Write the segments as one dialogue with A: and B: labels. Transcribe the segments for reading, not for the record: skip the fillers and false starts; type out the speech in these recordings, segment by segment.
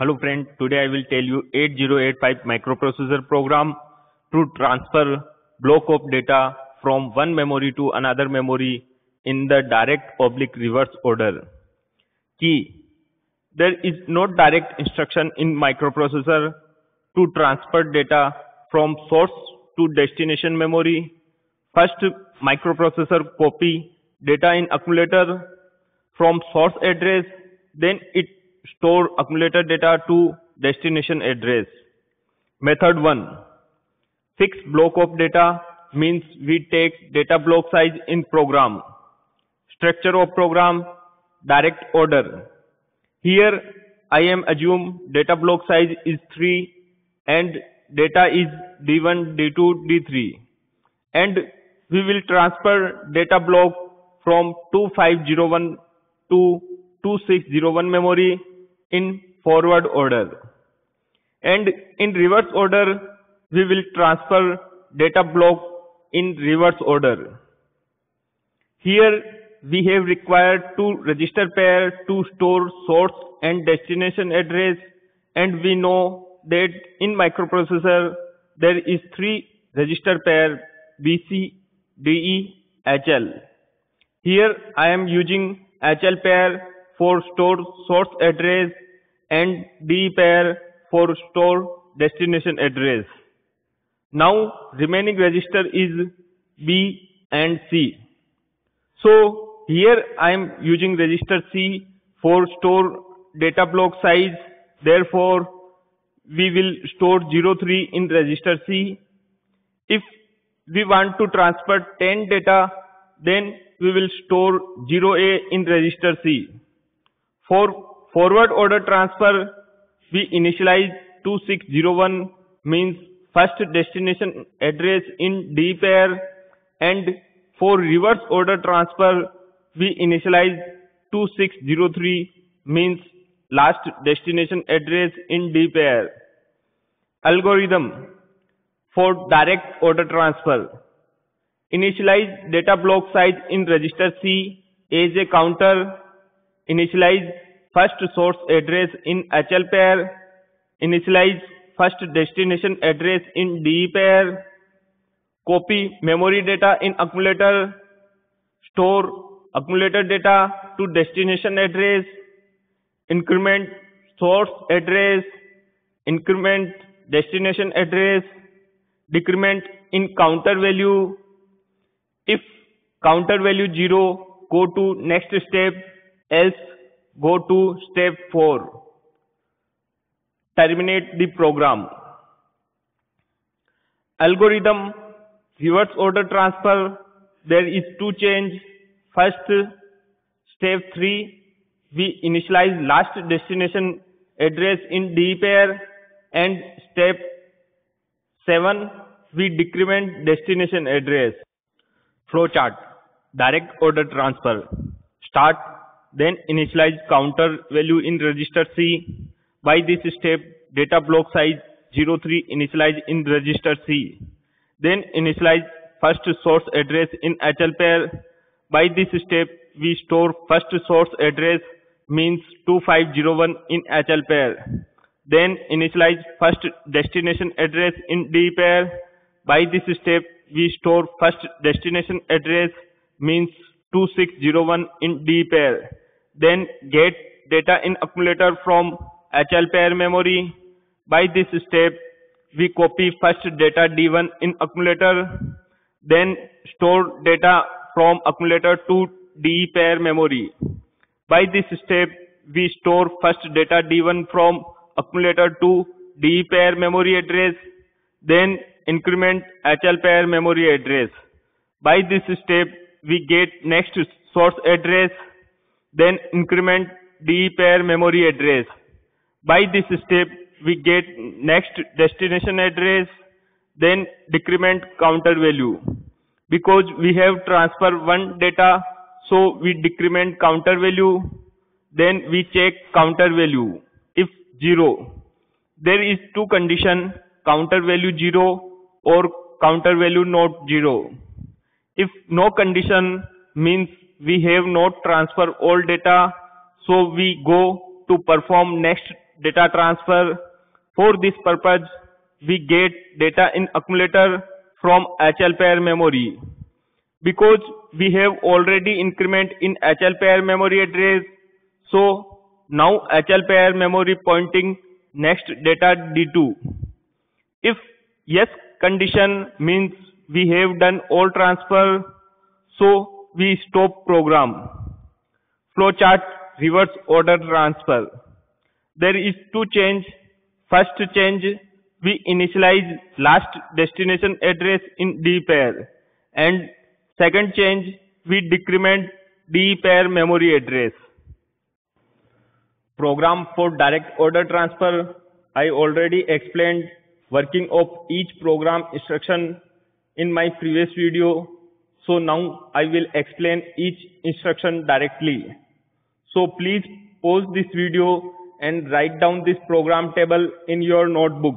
A: Hello friend, today I will tell you 8085 microprocessor program to transfer block of data from one memory to another memory in the direct/reverse order. Key: there is no direct instruction in microprocessor to transfer data from source to destination memory. First, microprocessor copy data in accumulator from source address, then it store accumulator data to destination address. Method 1. Fixed block of data means we take data block size in program. Structure of program: direct order. Here I am assume data block size is 3 and data is D1, D2, D3, and we will transfer data block from 2501 to 2601 memory in forward order, and in reverse order we will transfer data block in reverse order. Here we have required two register pair to store source and destination address, and we know that in microprocessor there is three register pair BC, DE, HL. Here I am using HL pair for store source address and DE pair for store destination address. Now remaining register is B and C. So here I am using register C for store data block size. Therefore we will store 03 in register C. If we want to transfer 10 data, then we will store 0A in register C. For forward order transfer, we initialize 2601 means first destination address in D pair, and for reverse order transfer, we initialize 2603 means last destination address in D pair. Algorithm for direct order transfer: initialize data block size in register C as a counter, initialize first source address in HL pair, initialize first destination address in DE pair, copy memory data in accumulator, store accumulator data to destination address, increment source address, increment destination address, decrement in counter value. If counter value 0, go to next step, else go to step 4. Terminate the program. Algorithm reverse order transfer: there is two change. First, step 3, we initialize last destination address in D pair, and step 7, we decrement destination address. Flowchart: direct order transfer. Start, then initialize counter value in register C. By this step, data block size 03 initialize in register C. Then initialize first source address in HL pair. By this step, we store first source address means 2501 in HL pair. Then initialize first destination address in D pair. By this step, we store first destination address means 2601 in D pair. Then get data in accumulator from HL pair memory. By this step, we copy first data D1 in accumulator, then store data from accumulator to DE pair memory. By this step, we store first data D1 from accumulator to DE pair memory address, then increment HL pair memory address. By this step, we get next source address, then increment DE pair memory address. By this step, we get next destination address, then decrement counter value. Because we have transfer one data, so we decrement counter value, then we check counter value. If 0, there is two condition: counter value 0 or counter value not 0. If no condition, means we have not transfer all data, so we go to perform next data transfer. For this purpose, we get data in accumulator from HL pair memory. Because we have already increment in HL pair memory address, so now HL pair memory pointing next data D2. If yes condition means we have done all transfer, so we stop program. Flowchart reverse order transfer. There is two change. First change, we initialize last destination address in D pair, and second change, we decrement D pair memory address. Program for direct order transfer. I already explained working of each program instruction in my previous video. So now I will explain each instruction directly. So please pause this video and write down this program table in your notebook.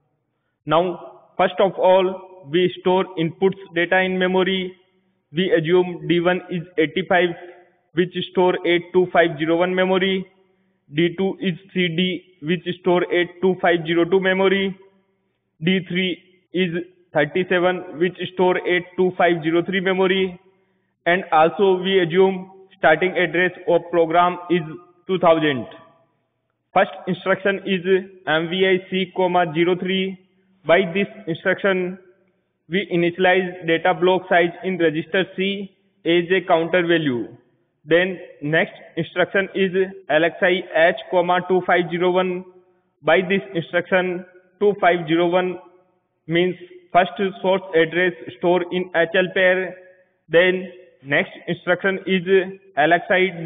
A: Now, first of all, we store inputs data in memory. We assume D1 is 85, which store 82501 memory. D2 is CD, which store 82502 memory. D3 is 37, which store 82503 memory. And also we assume starting address of program is 2000. First instruction is MVI C,03. By this instruction, we initialize data block size in register C as a counter value. Then next instruction is LXI H,2501. By this instruction, 2501 means first source address stored in HL pair. Then next instruction is LXI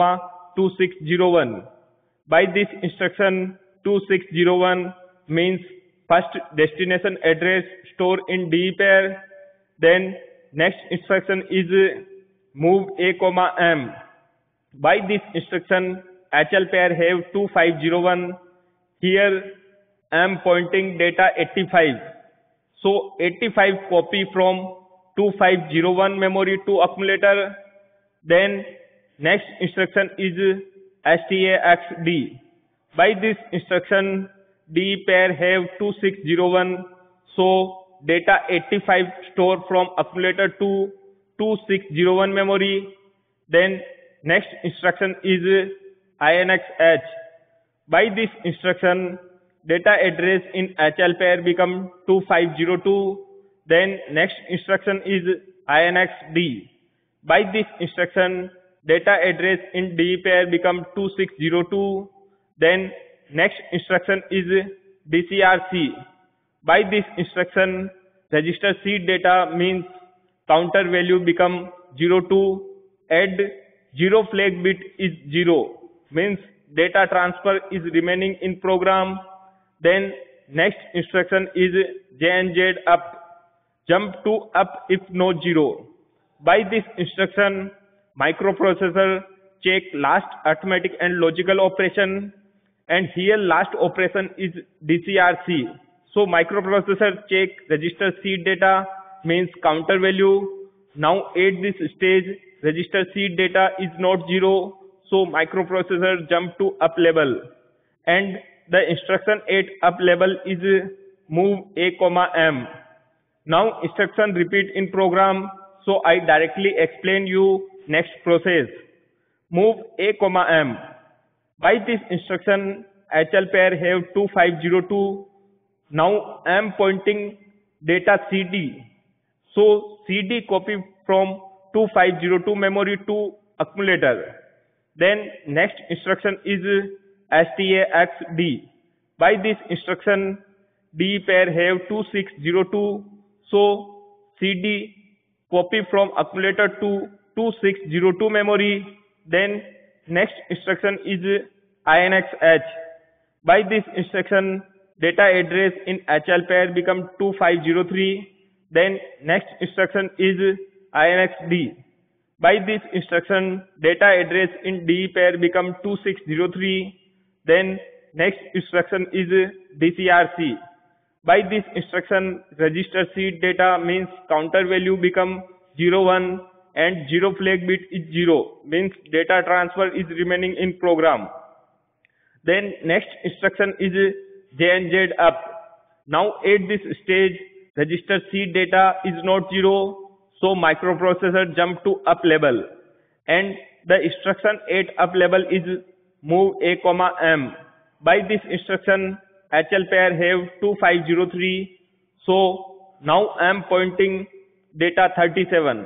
A: D,2601. By this instruction, 2601 means first destination address stored in D pair. Then next instruction is move A, M. By this instruction, HL pair have 2501. Here M pointing data 85. So 85 copy from 2501 memory to accumulator. Then next instruction is STAXD. By this instruction, D pair have 2601. So data 85 store from accumulator to 2601 memory. Then next instruction is INXH. By this instruction, data address in HL pair become 2502. Then next instruction is INXD. By this instruction, data address in D pair become 2602. Then next instruction is DCRC. By this instruction, register C data means counter value become 02. Add 0 flag bit is 0 means data transfer is remaining in program. Then next instruction is JNZ up. Jump to up if no 0. By this instruction, microprocessor check last arithmetic and logical operation, and here last operation is DCRC. So microprocessor check register C data means counter value. Now at this stage register C data is not 0, so microprocessor jump to up level, and the instruction at up level is move A, M. Now instruction repeat in program, so I directly explain you next process. Move A, M. By this instruction, HL pair have 2502. Now M pointing data CD. So CD copy from 2502 memory to accumulator. Then next instruction is STAXD. By this instruction, D pair have 2602. So CD copy from accumulator to 2602 memory. Then next instruction is INXH. By this instruction, data address in HL pair become 2503. Then next instruction is INXD. By this instruction, data address in D pair become 2603. Then next instruction is DCRC. By this instruction, register C data means counter value become 01 and 0 flag bit is 0 means data transfer is remaining in program. Then next instruction is JNZ up. Now at this stage, register C data is not 0, so microprocessor jump to up level, and the instruction at up level is move A, M. By this instruction, HL pair have 2503, so now I am pointing data 37.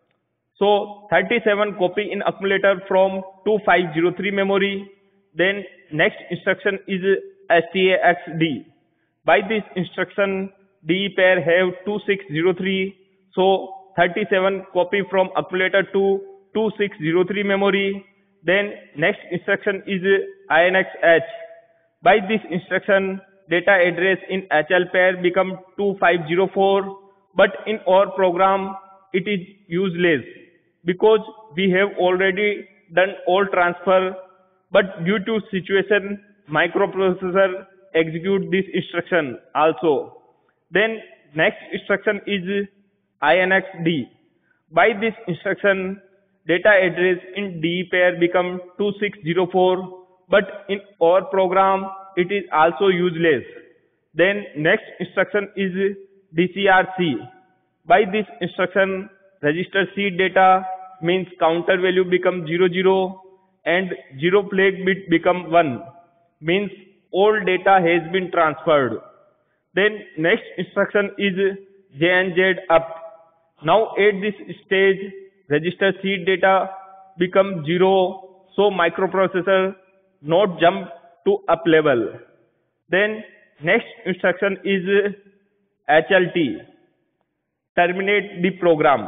A: So 37 copy in accumulator from 2503 memory. Then next instruction is STAXD. By this instruction, D pair have 2603. So 37 copy from accumulator to 2603 memory. Then next instruction is INXH. By this instruction, data address in HL pair become 2504, but in our program it is useless because we have already done all transfer, but due to situation microprocessor execute this instruction also. Then next instruction is INXD. By this instruction, data address in D pair become 2604, but in our program it is also useless. Then next instruction is DCRC. By this instruction, register C data means counter value become 00 and 0 flag bit become 1, means all data has been transferred. Then next instruction is JNZ up. Now at this stage, register C data become 0, so microprocessor not jump to up level. Then next instruction is HLT. Terminate the program.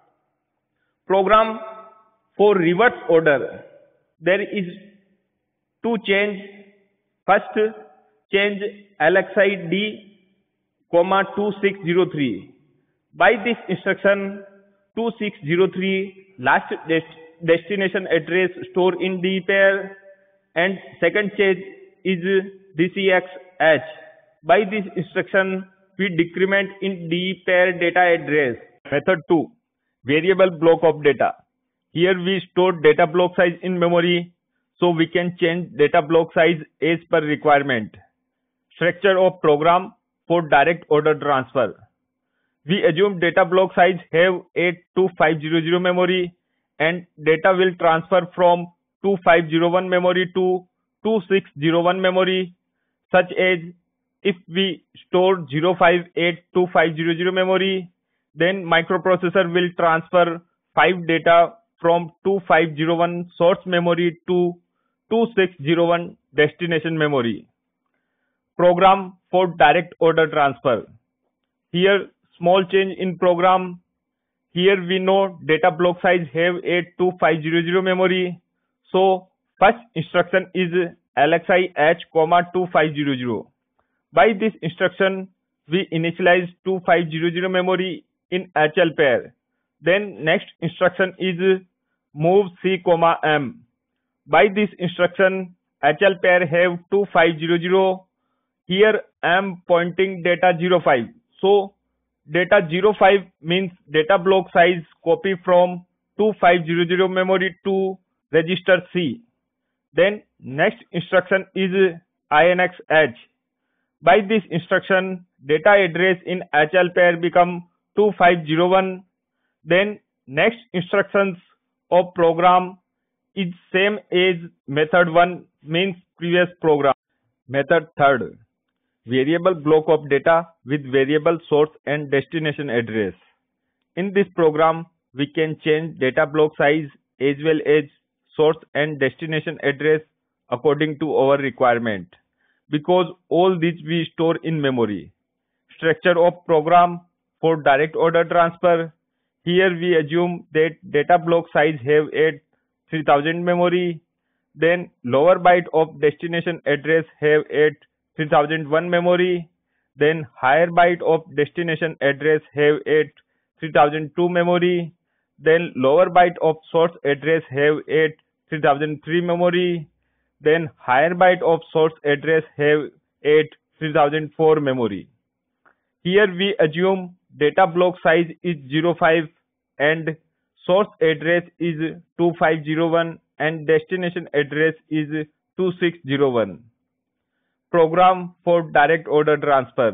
A: Program for reverse order. There is two change. First, change LXI D, 2603. By this instruction, 2603 last destination address stored in D pair, and second change is DCXH. By this instruction, we decrement in D pair data address. Method 2. Variable block of data. Here we store data block size in memory, so we can change data block size as per requirement. Structure of program for direct order transfer. We assume data block size have 82500 memory and data will transfer from 2501 memory to 2601 memory, such as if we store 0582500 memory, then microprocessor will transfer 5 data from 2501 source memory to 2601 destination memory. Program for direct order transfer. Here small change in program. Here we know data block size have 82500 memory. So first instruction is LXI H, 2500. By this instruction, we initialize 2500 memory in HL pair. Then next instruction is move C, M. By this instruction, HL pair have 2500. Here I am pointing data 05. So data 05 means data block size copy from 2500 memory to register C. Then next instruction is INXH. By this instruction, data address in HL pair become 2501. Then next instructions of program is same as method 1, means previous program. Method 3. Variable block of data with variable source and destination address. In this program, we can change data block size as well as source and destination address according to our requirement, because all these we store in memory. Structure of program for direct order transfer. Here we assume that data block size have at 3000 memory, then lower byte of destination address have at 3001 memory, then higher byte of destination address have at 3002 memory, then lower byte of source address have at 3003 memory, then higher byte of source address have at 3004 memory. Here we assume data block size is 05 and source address is 2501 and destination address is
B: 2601. Program for direct order transfer.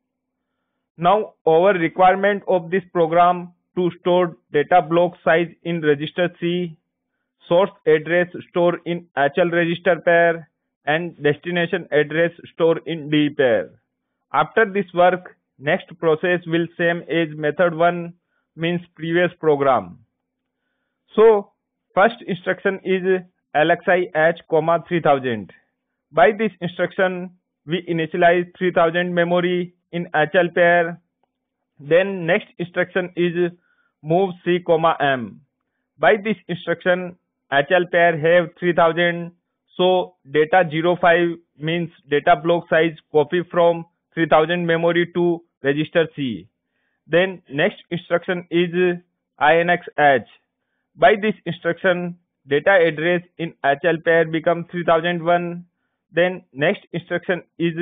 B: Now our requirement of this program to store data block size in register C, source address store in HL register pair, and destination address store in D pair. After this work, next process will same as method 1 means previous program. So first instruction is LXI H, 3000. By this instruction, we initialize 3000 memory in HL pair. Then next instruction is move C, M. By this instruction, HL pair have 3000. So data 05 means data block size copy from 3000 memory to register C. Then next instruction is INX H. By this instruction, data address in HL pair become 3001. Then next instruction is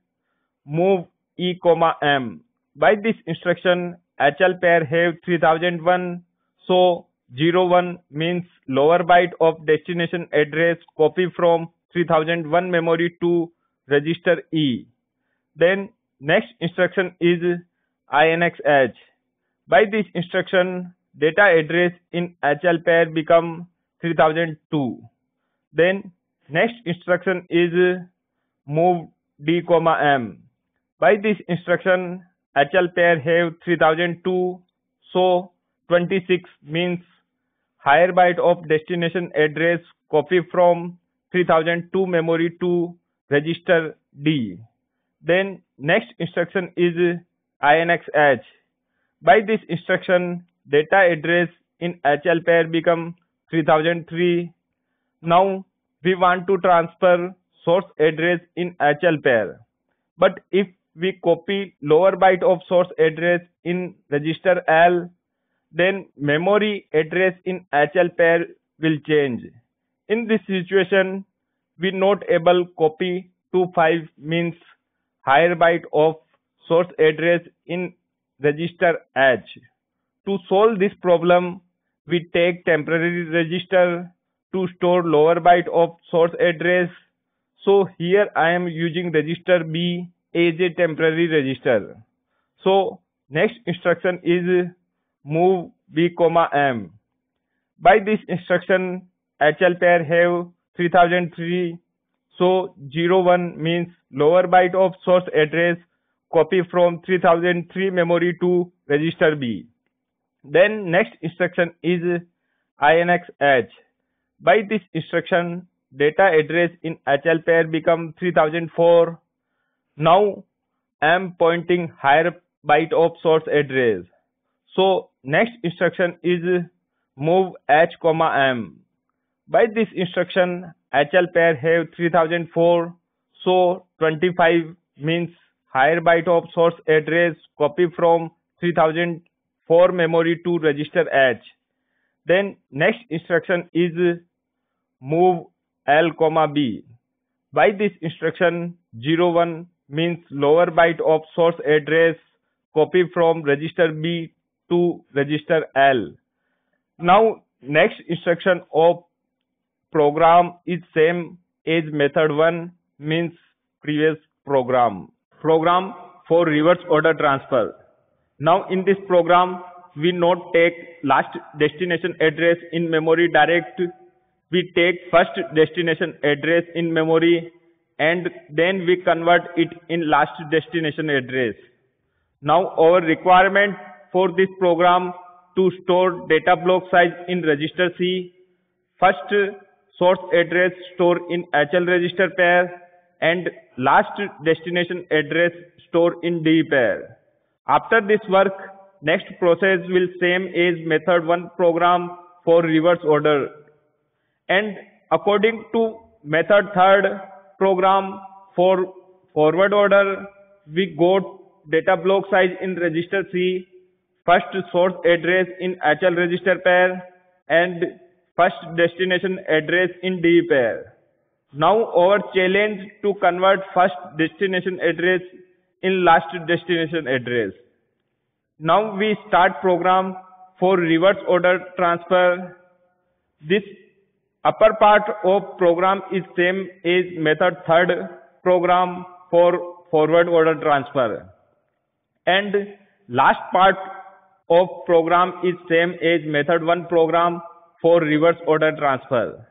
B: move E, M. By this instruction, HL pair have 3001. So 01 means lower byte of destination address copy from 3001 memory to register E. Then next instruction is INX H. By this instruction, data address in HL pair become 3002. Then next instruction is move D, M. By this instruction, HL pair have 3002. So 26 means higher byte of destination address copy from 3002 memory to register D. Then next instruction is INX H. By this instruction, data address in HL pair become 3003. Now we want to transfer source address in HL pair. But if we copy lower byte of source address in register L, then memory address in HL pair will change. In this situation, we not able copy 25 means higher byte of source address in register H. To solve this problem, we take temporary register to store lower byte of source address. So here I am using register B as a temporary register. So next instruction is move B, M. By this instruction, HL pair have 3003. So 01 means lower byte of source address copy from 3003 memory to register B. Then next instruction is INX H. By this instruction, data address in HL pair become 3004. Now I am pointing higher byte of source address. So next instruction is move H, M. By this instruction, HL pair have 3004. So 25 means higher byte of source address copy from 3004 memory to register H. Then next instruction is move L, B. By this instruction, 01 means lower byte of source address copy from register B to register L. Now next instruction of program is same as method 1 means previous program. Program for reverse order transfer. Now in this program, we not take last destination address in memory direct. We take first destination address in memory and then we convert it in last destination address. Now our requirement for this program to store data block size in register C. First source address store in HL register pair and last destination address store in D pair. After this work, next process will same as method 1 program for reverse order. And according to method 3rd program for forward order, we got data block size in register C, first source address in HL register pair and first destination address in D pair. Now our challenge to convert first destination address in last destination address. Now we start program for reverse order transfer. This Upper part of program is same as method third program for forward order transfer, and last part of program is same as method 1 program for reverse order transfer.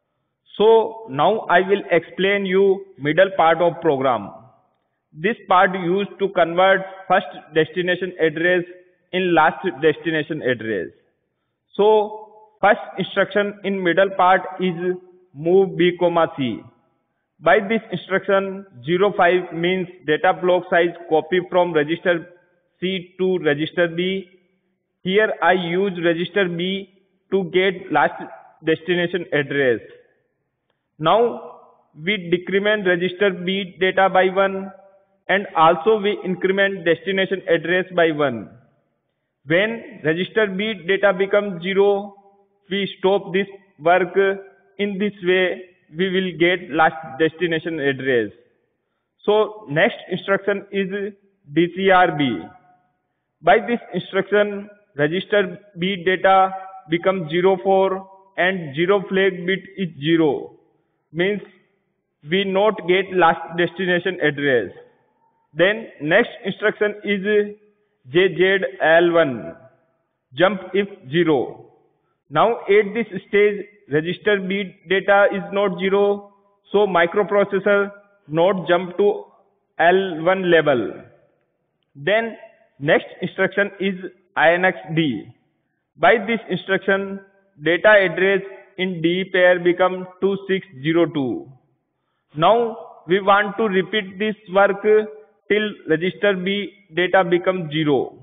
B: So now I will explain you middle part of program. This part used to convert first destination address in last destination address. So first instruction in middle part is move B, C. By this instruction 05 means data block size copy from register C to register B. Here I use register B to get last destination address. Now we decrement register B data by 1 and also we increment destination address by 1. When register B data becomes 0, we stop this work. In this way we will get last destination address. So next instruction is DCRB. By this instruction register B data becomes 04 and 0 flag bit is 0, means we not get last destination address. Then next instruction is JZL1, jump if 0. Now at this stage register B data is not 0, so microprocessor not jump to L1 level. Then next instruction is INXD. By this instruction data address in D pair become 2602. Now we want to repeat this work till register B data becomes 0.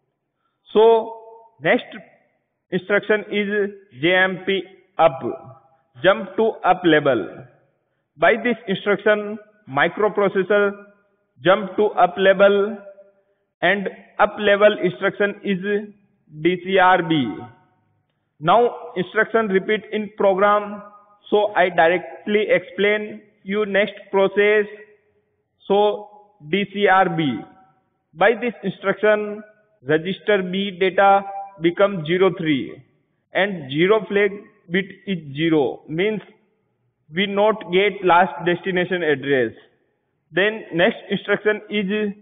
B: So next instruction is JMP up, jump to up level. By this instruction microprocessor jump to up level, and up level instruction is DCRB. Now instruction repeat in program, so I directly explain you next process. So DCRB. By this instruction register B data becomes 03 and 0 flag bit is 0, means we not get last destination address. Then next instruction is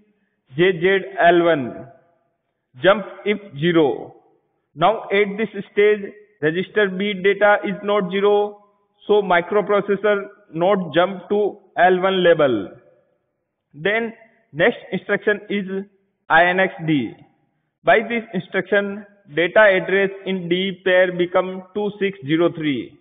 B: JZL1, jump if 0. Now at this stage register B data is not 0, so microprocessor not jump to L1 level. Then next instruction is INXD. By this instruction data address in D pair become 2603.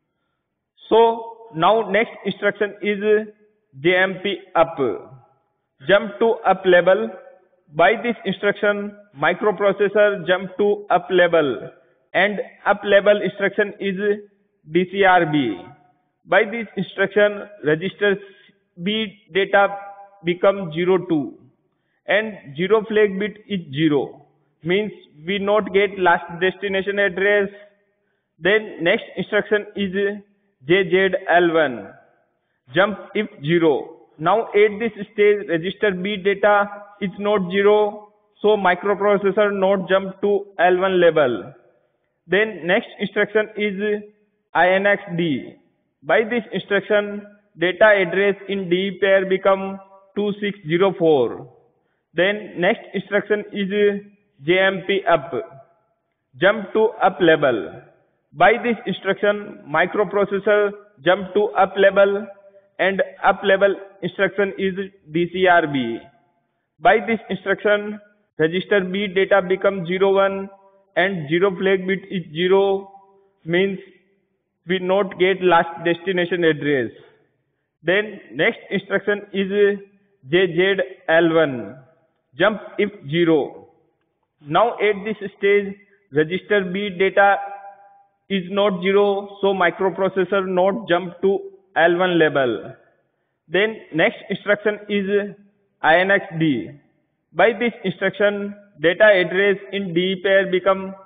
B: So now next instruction is JMP up, jump to up level. By this instruction microprocessor jump to up level, and up level instruction is DCRB. By this instruction register B data become 02 and 0 flag bit is 0, means we not get last destination address. Then next instruction is JZL1, jump if 0. Now at this stage register B data is not 0, so microprocessor not jump to L1 level. Then next instruction is INXD. By this instruction data address in D pair become 2604. Then next instruction is JMP up, jump to up level. By this instruction microprocessor jump to up level, and up level instruction is DCRB. By this instruction register B data becomes 01 and 0 flag bit is 0, means we not get last destination address. Then next instruction is JZL1, jump if 0. Now at this stage register B data is not 0, so microprocessor not jump to L1 level. Then next instruction is INXD. By this instruction data address in D pair become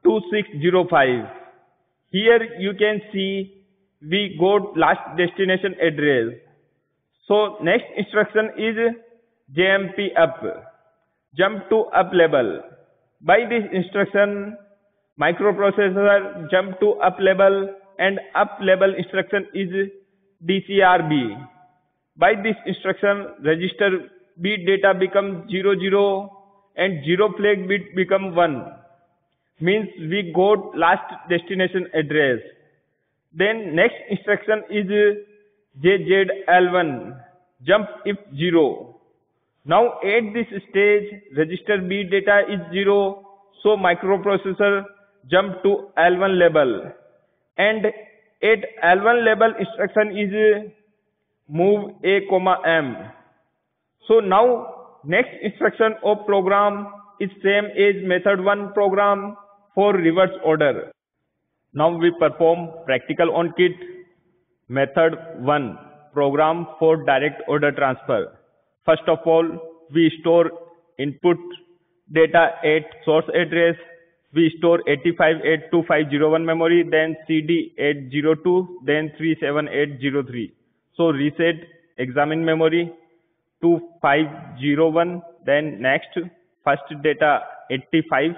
B: 2605. Here you can see we got last destination address. So next instruction is JMP up, jump to up level. By this instruction microprocessor jump to up level and up label instruction is DCRB. By this instruction, register bit data become 00 and 0 flag bit become 1. Means we got last destination address. Then next instruction is JZL1, jump if 0. Now at this stage, register bit data is 0, so microprocessor jump to L1 label. And at L1 label instruction is move A, M. So now next instruction of program is same as method 1 program for reverse order. Now we perform practical on kit. Method 1 program for direct order transfer. First of all, we store input data at source address. We store 85 at 2501 memory, then CD at 02, then 37 at 03. So reset examine memory 2501, then next first data 85,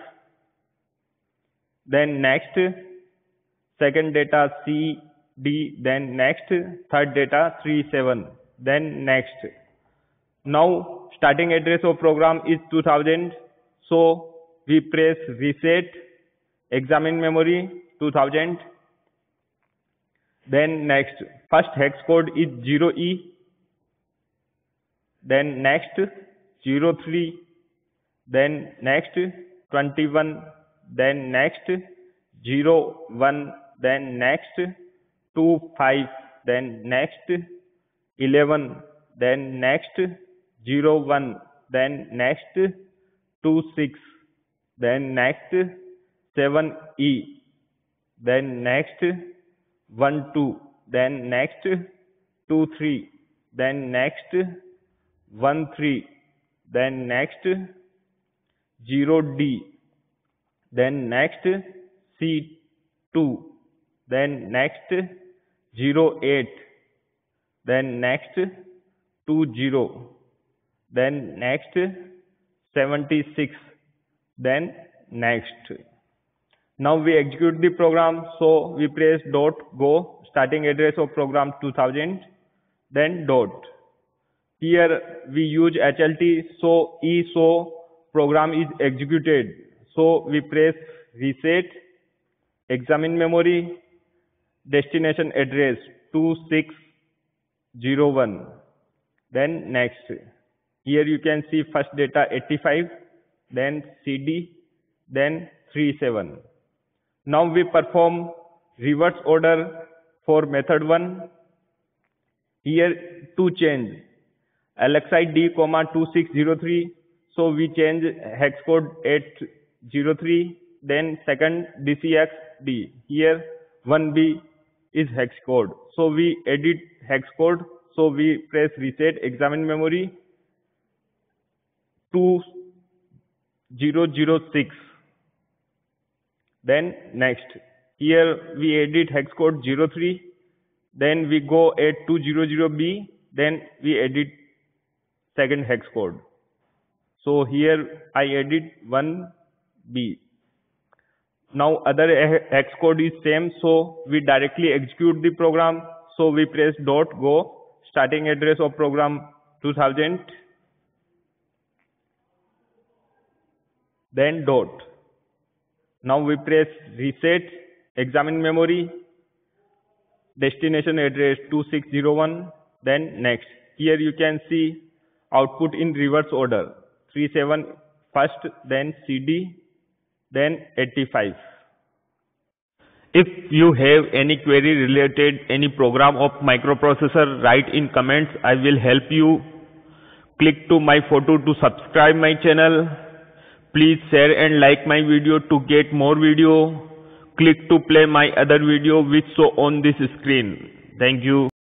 B: then next second data CD, then next third data 37, then next. Now starting address of program is 2000, so we press reset examine memory 2000, then next first hex code is 0E, then next 03, then next 21, then next 01, then next 25, then next 11, then next 01, then next 26, then next 7E, then next 12, then next 23, then next 13, then next 0D, then next C2, then next 08, then next 20, then next 76, then next. Now we execute the program, so we press dot go, starting address of program 2000, then dot. Here we use HLT, so program is executed. So we press reset examine memory destination address 2601, then next. Here you can see first data 85, then CD, then 37. Now we perform reverse order for method 1. Here to change LXI D, 2603. So we change hex code at 03. Then second DCX D. Here 1B is hex code. So we edit hex code. So we press reset examine memory 2006. Then next. Here we edit hex code 03. Then we go at 200B. Then we edit second hex code. So here I edit 1B. Now other hex code is same, so we directly execute the program. So we press dot go, starting address of program 2000, then dot. Now we press reset examine memory destination address 2601, then next. Here you can see output in reverse order 37 first, then CD, then 85. If you have any query related any program of microprocessor, write in comments. I will help you. Click to my photo to subscribe my channel. Please share and like my video to get more video. Click to play my other video which show on this screen. Thank you.